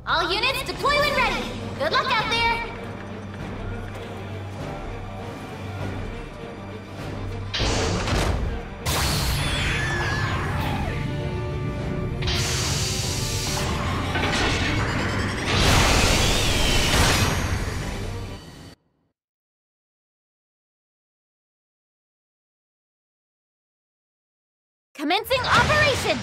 All units deploy when ready. Good luck out there. Commencing operation!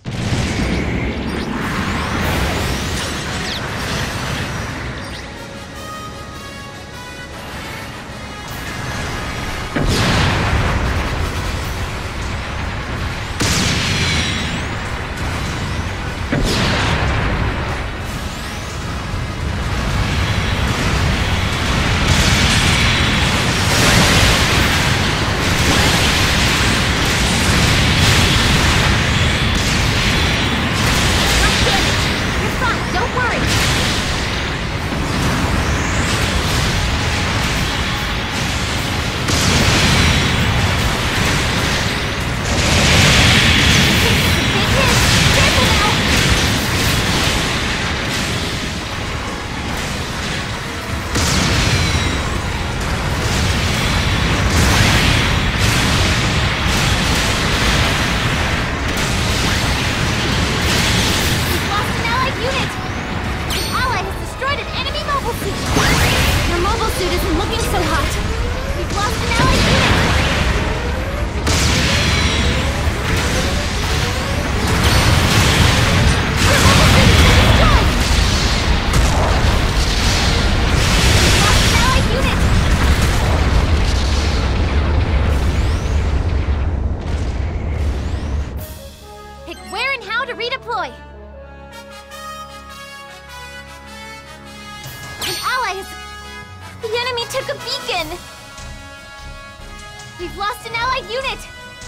We've lost an allied unit!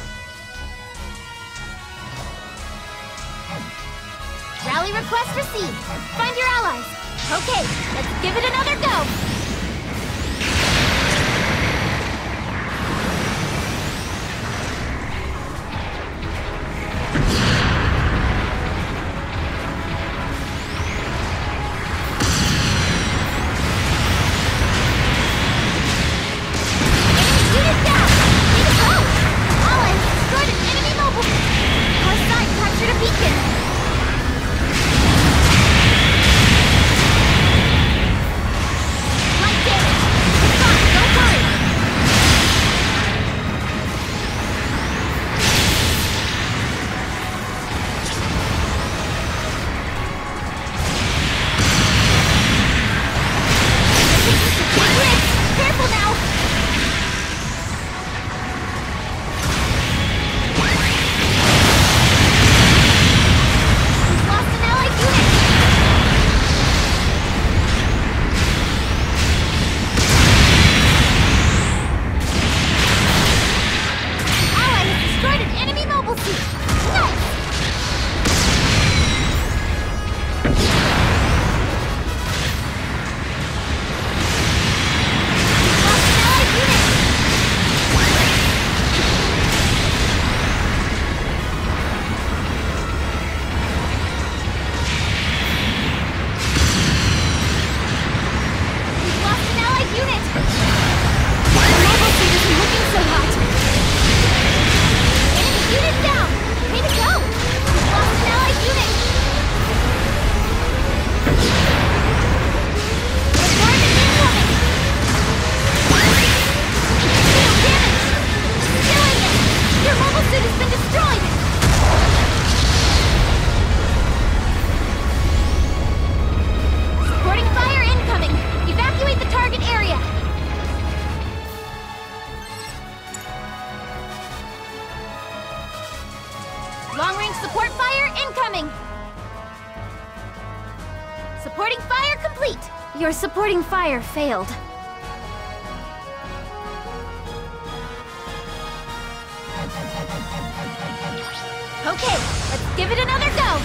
Rally request received. Find your allies. Okay, let's give it another go! Long-range support fire incoming! Supporting fire complete! Your supporting fire failed. Okay, let's give it another go!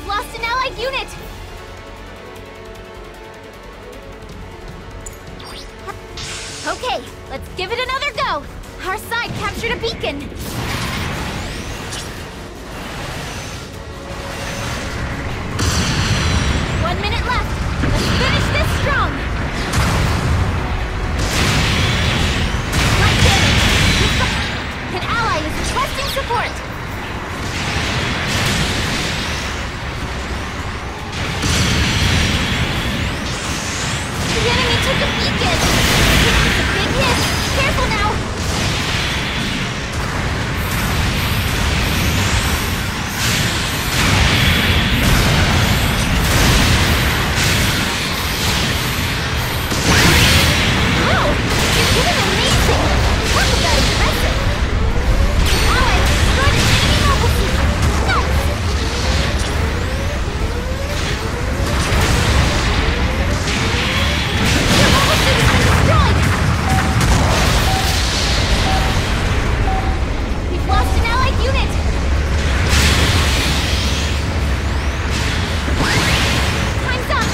We've lost an allied unit! Okay, let's give it another go! Our side captured a beacon! 1 minute left! Let's finish this strong! Light damage! An ally is requesting support! The enemy took a beacon! It's a big hit! Careful now! Wow! You're doing amazing! Talk about impressive! Ally destroyed an enemy mobile suit! Nice! Your mobile suit has been destroyed! We've lost an allied unit! Time's up!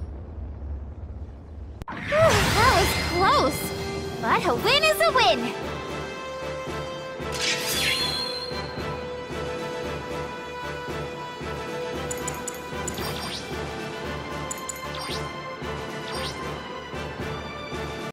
Whew, that was close! But a win is a win!